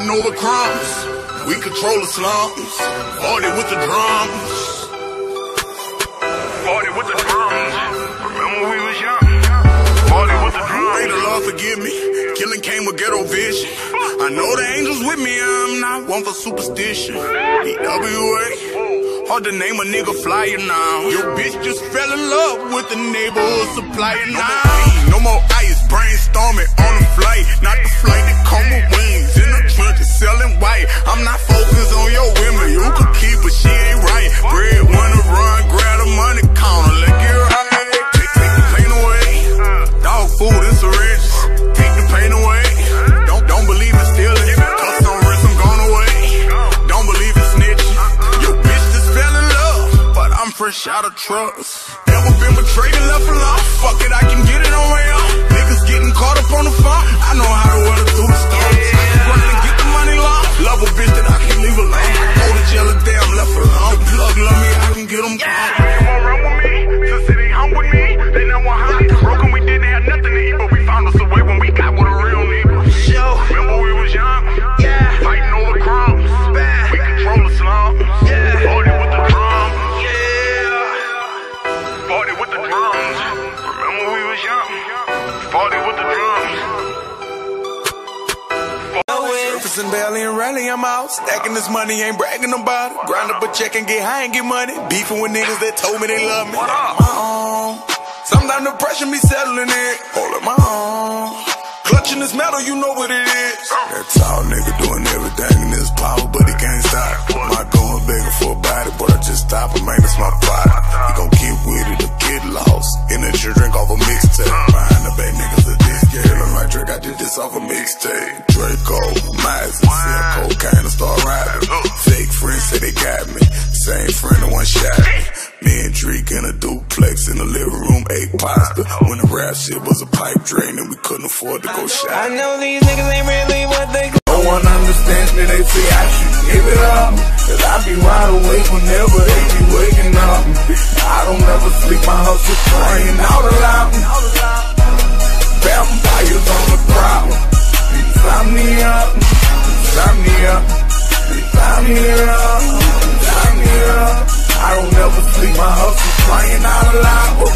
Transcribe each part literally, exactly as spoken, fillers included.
fighting over crumbs. We control the slums. Party with the drums. Party with the drums. Remember we was young. Party with the drums. May the Lord forgive me. Killing came with ghetto vision. I know the angels with me. I'm not one for superstition. E W A. Hard to name a nigga flyer now. Your bitch just fell in love with the neighborhood supplier now. No more ice, brainstorming on the flight. Not the flight that come with wings. In the trenches selling white. I'm not focused on your women. You could keep her, she ain't right. Bread wanna run, grab the money counter. Let get right. Take, take the pain away. Dog food and syringes. Take the pain away. Don't, don't believe in stealing. Cause some risk, I'm gone away. Don't believe in snitching. Your bitch just fell in love, but I'm fresh out of trust. Never been betrayed and left alone. Fuck it, I can get it on my own. Niggas getting caught up on the phone. I know how to weather through the storm. I can run and get the money long. Love a bitch that I can't leave alone. Go to jail a day, I'm left alone. The plug love me, I can get them gone. They won't run with me, the city hung with me. They never want high. Broken, we didn't have nothing to eat, but we found us a way when we got with a real nigga. Remember we was young? Yeah. Fighting over crumbs. We control the slums. Yeah. Party with the drums. Yeah. Party with the drums. Remember we was young? Party with the drums. Surfacing Valley and Raleigh, I'm out. Stacking this money, ain't bragging about it. Grind up a check and get high and get money. Beefing with niggas that told me they love me. Uh-uh. Sometimes the pressure be settling it. Holding my own. Clutching this metal, you know what it is. That tall nigga doing everything in his power, but he can't stop. Not going begging for a body, but I just stop him, man, it's my pride. He gon' get with it or get lost. In a chill drink off a mixtape. Behind the back niggas a disc. Killing my trick, I did this off a mixtape. Draco, Myers, sell cocaine and start riding. Fake friends say they got me. Same friend that one shot me. Me and Drake in a duplex in the living room, ate pasta. When the rap shit was a pipe drain and we couldn't afford to go shop. I know these niggas ain't really what they. No one understands me, they say I should give it up. Cause I be wide awake whenever they be waking up. I don't ever sleep, my hustle crying out aloud. Vampires on the prowl. Insomnia, insomnia, insomnia, insomnia. I don't ever sleep, my hustle crying out aloud.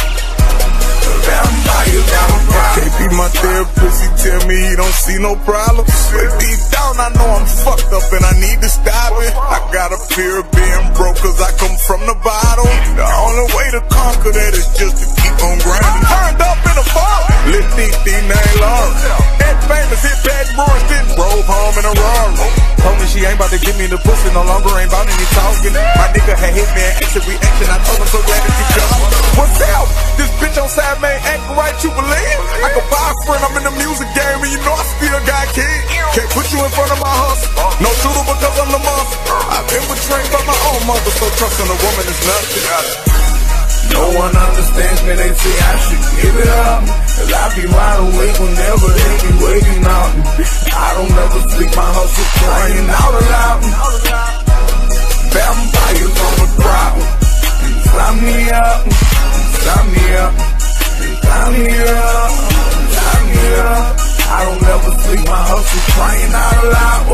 Vampires on the prowl. Can't be my therapist, he tell me he don't see no problems. But deep down I know I'm fucked up and I need to stop it. I got a fear of being broke cause I come from the bottom. The only way to conquer that is just to keep on grinding. Turned up in a fall. Lil' D D name Lawrence. That famous hit bad Brewers didn't drove home in a Rari. Told me she ain't about to give me the pussy, no longer ain't about any talking. My nigga had hit me in action reaction. I told him so glad that you come. What's up? This bitch on side man acting right, you believe? I can buy a friend, I'm in the music game and you know I still got kids. Can't put you in front of my hustle. No shooter because I'm the monster. I've been betrayed by my own mother, so trusting a woman is nothing. No one understands me, they say I should give it up. Cause I be wide awake whenever they be waking up. I don't ever sleep, my hustle crying out aloud. Vampires on the prowl. Insomnia, insomnia, insomnia, insomnia. I don't ever sleep, my hustle crying out aloud.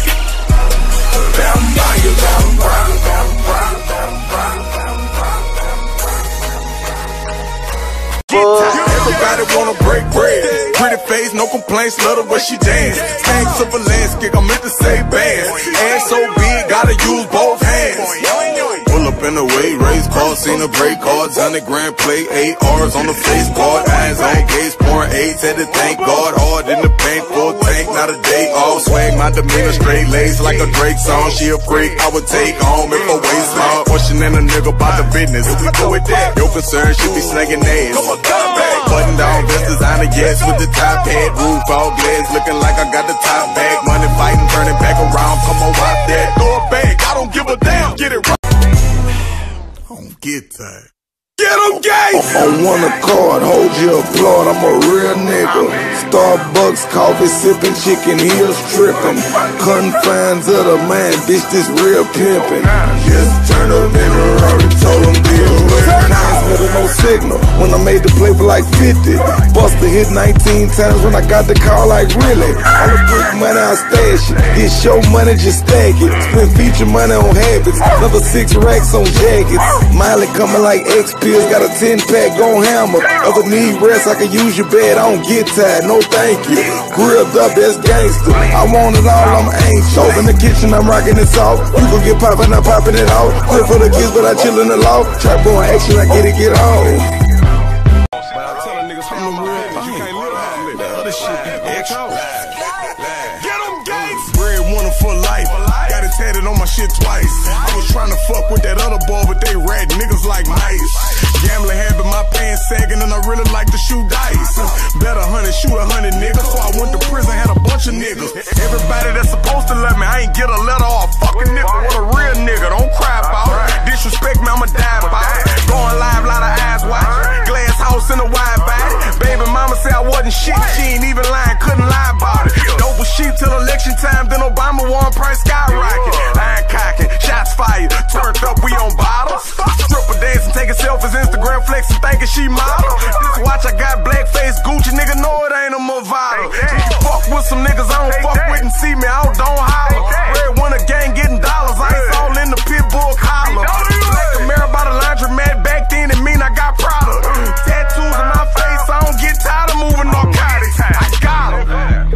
Vampires on the prowl, on the prowl, on the prowl. Everybody wanna break bread. Pretty face, no complaints, love the way she dance. Thanks of a landscape, I meant to say bad. Ass so big, gotta use both hands. Pull up in the way, race car, seen a break cards, hundred grand play, eight R's on the face card, eyes on gates, pouring eights, had to thank God. Hard in the paint, full tank, not a day off. Swag my demeanor, straight lace like a Drake song. She a freak, I would take home if her waist long. Pushing in a nigga about the business. If we go with that, your concern should be snagging ass. Come on, come back. Button down, best designer, yes, with the top hat, roof all glass, looking like I got the top bag. Money fighting, turning back around, come on, watch that. Throw it back, I don't give a damn, get it right. I don't get that. Get him, gay! On one accord, hold your applaud, I'm a real nigga. Starbucks coffee sipping, chicken heels tripping. Confines of the man, bitch, this real pimping. Just turn up in a Rari, told him deal with nice with no signal. when I made the play for like fifty. Busta hit nineteen times when I got the call, like really. All the brick money I stash it, this show money just stack it. Spend feature money on habits, another six racks on jackets. Miley coming like X pills, got a ten pack gon' hammer. Other need rest, I can use your bed, I don't get tired, no thank you. Grilled up, that's gangster. I want it all, I'm anxious. Over in the kitchen, I'm rocking it soft. You gon' get poppin', I'm popping it off. Quit for the kids, but I chill in the loft. Trap going action, I get it, get off. But I tell a nigga, I'm the real thing. You can't live out there. That other shit be extra. Get them gates. Bread wanted for life. Got it tatted on my shit twice. I was trying to fuck with that other boy, but they rat niggas like mice. Gambling habit, my pants sagging, and I really like to shoot dice. Bet a hundred, shoot a hundred niggas. So I went to prison, had a bunch of niggas. Everybody that's supposed to love me, I ain't get a letter or a fucking nigga. Want a real nigga, don't cry about it. Disrespect me, I'ma die about it. Going live, lot of eyes watching. Glass house in a wide body. Baby mama said I wasn't shit. She ain't even lying, couldn't lie about it. Dope was cheap till election time, then Obama won, price skyrocket. Iron cocking, shots fired, turned up, we on bottles. Stripper dancing, taking selfies, Instagram flexing, thinking she model. This watch I got black face Gucci, nigga know it ain't a Movado. Fuck with some niggas I don't fuck with and see me out, don't holler. Red winner gang getting dollars, ice all in the Pitbull collar. Black Camaro by the laundromat, back then it mean I got product. Tattoos in my face, I don't get tired of moving narcotics. I got em.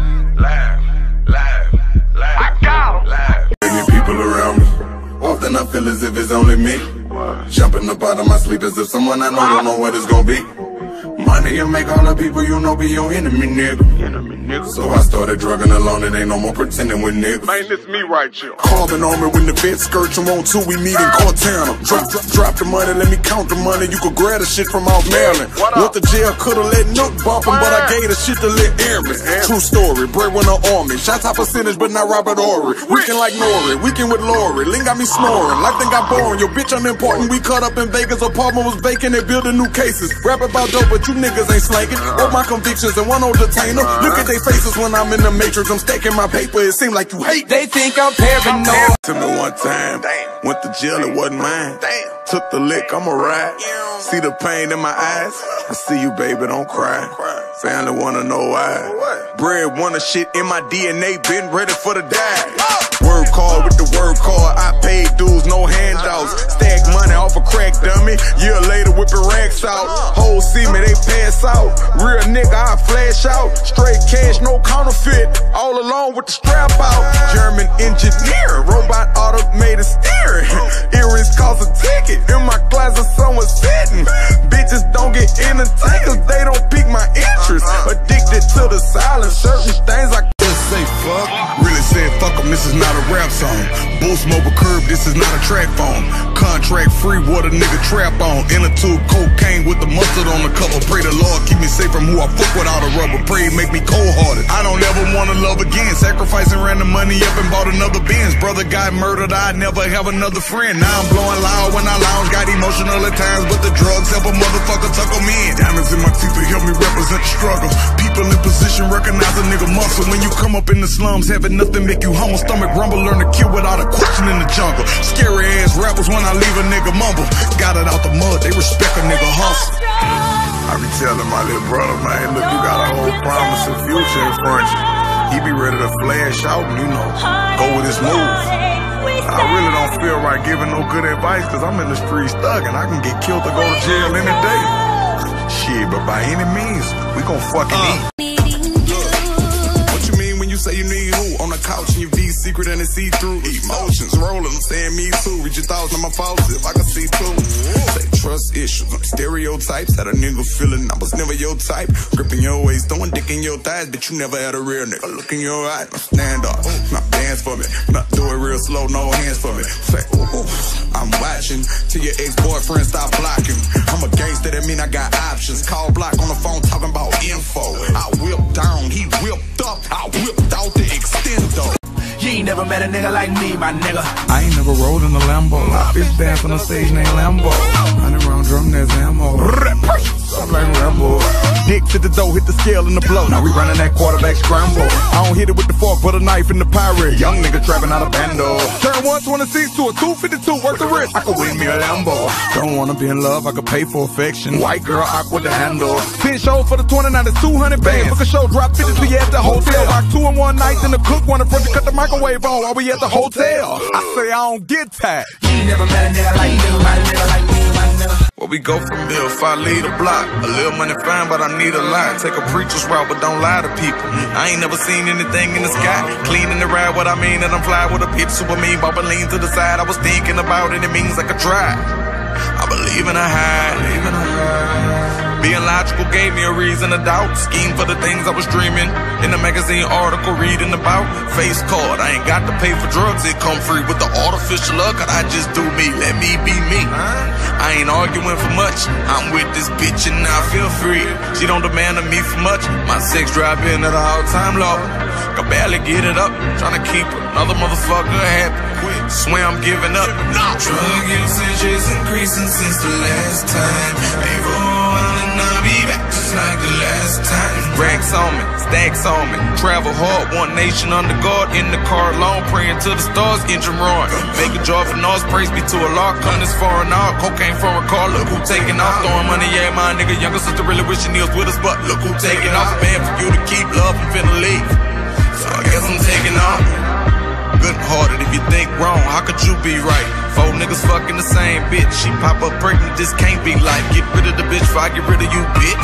I got em. Many people around me, often I feel as if it's only me. Jumping up out of my sleep as if someone I know don't know what it's gonna be. Money and make all the people you know be your enemy, nigga. Enemy, nigga. So I started drugging alone, it ain't no more pretending with niggas. Man, this me right here. Carbon on me when the vet skirts you on two, we meet in Cortana. Drop, drop, drop the money, let me count the money. You could grab the shit from off Maryland. Went to jail, coulda let Nook bump him, but I gave the shit to Lit Airman. True story, bread when I'm on me. Shots high percentage, but not Robert Ory. Weekend like Nori, weekend with Lori. Link got me snoring, life then got boring. Yo, bitch, I'm important. We cut up in Vegas, apartment was vacant, they building new cases. Rap about dope, but you niggas ain't slanking. All my convictions and one old detainer. Look at their faces when I'm in the matrix. I'm stacking my paper, it seems like you hate. They think I'm paranoid. To me one time, went to jail, it wasn't mine. Took the lick, I'ma ride. See the pain in my eyes. I see you, baby, don't cry. Family wanna know why. Bread wanna shit in my D N A, been ready for the die. Word card with the word card, I paid dues, no handouts. Stack money off a crack dummy. Year later, whipping racks out. Hoes see me, they pass out. Real nigga, I flash out. Straight cash, no counterfeit. All along with the strap out. German engineer, robot automated steering. Earrings cost a ticket. In my closet, someone's sitting. Bitches don't get entertained cause they don't pique my interest. Addicted to the silence, certain things I can't say fuck. Really said fuck em, this is not a rap song. Boost mobile curb, this is not a track phone. Contract free, what a nigga trap on. Inner tube cocaine with the mustard on the cover. Pray the Lord keep me safe from who I fuck without a rubber. Pray make me cold hearted. I don't ever wanna love again. Sacrificing ran the money up and bought another Benz. Brother got murdered, I'd never have another friend. Now I'm blowing loud when I lounge. Got emotional at times, but the drugs help a motherfucker tuck them in. Diamonds in my teeth to help me represent the struggle. People in position recognize a nigga muscle. When you come up in the slums, having nothing make you humble. Stomach rumble, learn to kill without a question in the jungle. Scary ass rappers when I leave a nigga mumble. Got it out the mud, they respect a nigga hustle. I be telling my little brother, man, look, you got a whole promise and future in front of you. He be ready to flash out and, you know, go with his moves. I really don't feel right giving no good advice cause I'm in the streets thugging. I can get killed to go to jail any day. Shit, but by any means, we gon' fucking uh. eat. Say you need who? On the couch and your V secret and it's see-through. Emotions rolling, I'm saying me too. Read your thoughts on my faults if I can see through. Say trust issues, stereotypes. Had a nigga feeling I was never your type. Gripping your waist, throwing dick in your thighs, but you never had a real nigga. Look in your eyes, now stand up, now dance for me. Now do it real slow, no hands for me. Say ooh, ooh. I'm watching till your ex-boyfriend stop blocking. I'm a gangster, that mean I got options. Call block on the phone talking about info. I whipped down, he whipped up, I whipped out the extendo. You ain't never met a nigga like me, my nigga. I ain't never rode in a Lambo. I bitch dance on the stage named Lambo. Hundred round drum, there's ammo. Stop like Rambo. Dick exit the door, hit the scale and the blow. Now we running that quarterback scramble. I don't hit it with the fork, but a knife in the pirate. Young nigga trapping out of bando. Turn one twenty-six to a two fifty-two worth of risk. I could win me a Lambo. Don't wanna be in love, I could pay for affection. White girl, awkward to handle. ten shows for the twenty, now it's two hundred bands. Book a show, drop fifty to you at the hotel. Rock two in one night, then the cook wanted front to cut the microwave on while we at the hotel. I say I don't get tired. You ain't never met a nigga like me, my nigga like me, my nigga. Where we go from here, if I lead a block. A little money fine, but I need a lot. Take a preacher's route, but don't lie to people. I ain't never seen anything in the sky. Clean in the ride, what I mean, that I'm fly with a pitch super mean. Bop a lean to the side, I was thinking about it, it means I could try. I believe in a high. Believe in a high. Being logical gave me a reason to doubt. Scheme for the things I was dreaming. In the magazine article reading about. Face card, I ain't got to pay for drugs. It come free with the artificial luck. I just do me, let me be me. I ain't arguing for much. I'm with this bitch and I feel free. She don't demand of me for much. My sex drive in at an all-time low. Can barely get it up. Trying to keep another motherfucker happy. Swear I'm giving up. Drug usage is increasing since the last time. They roll and I'll be back just like the last time. Racks on me, stacks on me. Travel hard, one nation under guard. In the car alone, praying to the stars, engine roaring. Make a joy for noise, praise be to Allah. Come this far and all, cocaine from a car. Look who taking off, throwing money, yeah, my nigga. Younger sister really wishing he was with us, but look who taking off. Man, for you to keep love, I'm finna leave. So I guess I'm taking off. Good hearted, if you think wrong, how could you be right? Four niggas fucking the same bitch. She pop up pregnant, this can't be life. Get rid of the bitch before I get rid of you, bitch.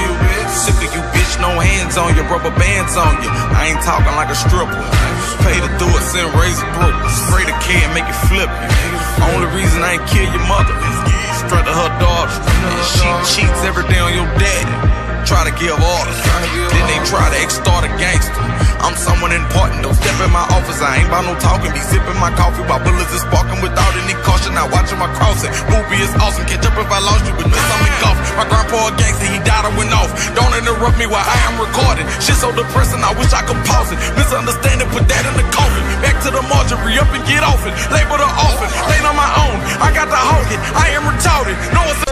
Sick of you, bitch, no hands on you, rubber bands on you. I ain't talking like a stripper. Pay to do it, send razor through. Spray the kid, make it flip you. Only reason I ain't kill your mother is straight to her daughter. And she cheats every day on your daddy. Try to give orders, then they try to extort a gangster. I'm someone important, don't step in my office. I ain't about no talking, be sipping my coffee while bullets is sparking without any caution. Now watching my crossing, movie is awesome. Catch up if I lost you, but miss I'm in golf. My grandpa a gangster, he died or went off. Don't interrupt me while I am recording. Shit so depressing, I wish I could pause it. Misunderstanding, put that in the coffin. Back to the marjorie, up and get off it. Label the office, laying on my own. I got the hog it, I am retarded. No one's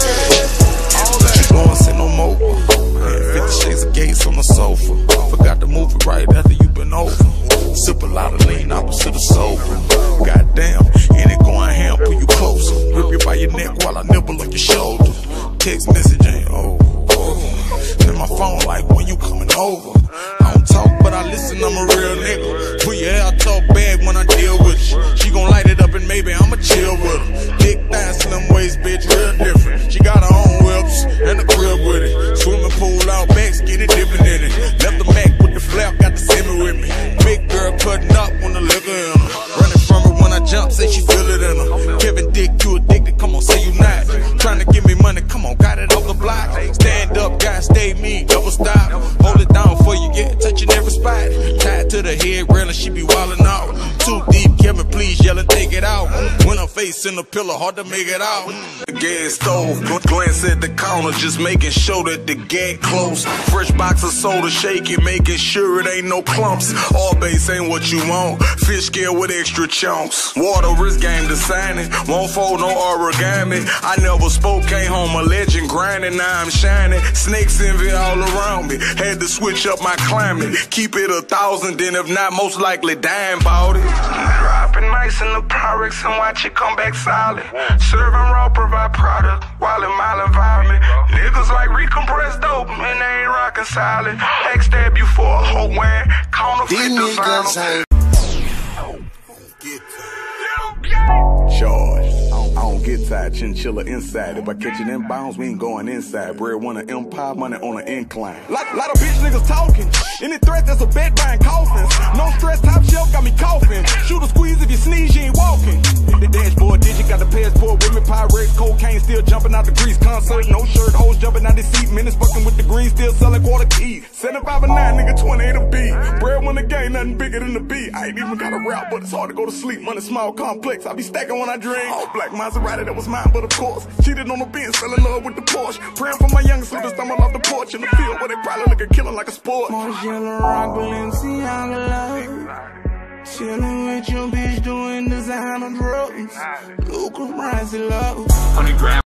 you going say no more. Fifty Shades of Gates on the sofa. Forgot the movie right after you been over. Sip a lot of lean, opposite of sober. Goddamn, and it going ham, pull you closer. Whip you by your neck while I nibble on your shoulder. Text message ain't over. And my phone like, when you coming over? I don't talk, but I listen, I'm a real nigga. Put your hair talk bad when I deal with you. She gon' light it up and maybe I'ma chill with her. Big thigh, slim waist, bitch, real different. She got her own whips and a crib with it. Swimming pool out back, skinny dipping in it. Left the Mac with the flap, got the semi with me. Big girl cutting up when the liquor in her. Running from her when I jump, say she feel it in her. Kevin Dick, you addicted, come on, say you not. Trying to give me money, come on, got it off the block. Stand up, guy, stay me, double stop. Hold it down for you, yeah, touching every spot. Tied to the head railing, she be wildin' out. Too deep, Kevin, please yell and take it out. When her face in the pillow, hard to make it out. The gas stove, glance at the counter, just making sure that the gate close. Fresh box of soda, shaking, making sure it ain't no clumps. All base ain't what you want. Fish scale with extra chunks. Water wrist game designing, won't fold no origami. I never spoke, came home a legend, grinding, now I'm shining. Snakes envy all around me. Had to switch up my climate. Keep it a thousand, then if not, most likely dying about it. Dropping nice in the Pyrex and watch it come back solid. Serving raw, provide product while in my environment. Niggas like recompressed dope and they ain't rockin' solid. Backstab you for a whole win, counterfeit designer. Charge. I don't get tired, chinchilla inside. If I catch it inbounds, we ain't going inside. Bread want an empire, money on an incline. Lot, lot of bitch niggas talking. Any threat that's a bet buying coffins. No stress, top shelf got me coughing. Shoot a squeeze if you sneeze, you ain't walking. The dashboard digit got the passport with me. Pyrex, cocaine still jumping out the grease. Concert, no shirt, hoes jumping out the seat. Minutes fucking with the green, still selling quarter keys. seventy-five and nine, nigga, twenty-eight a beat. Bread when the game, nothing bigger than the beat. I ain't even got a rap, but it's hard to go to sleep. Money small, complex. I be stacking when I drink. All black Maserati, that was mine, but of course. Cheated on the Benz, fell in love with the Porsche. Praying for my young sister, stumble off the porch in the field where they probably look at killing like a sport. Margiela rock, Balenciaga love. Chillin' with your bitch doing designer drugs. Luca Brasi love.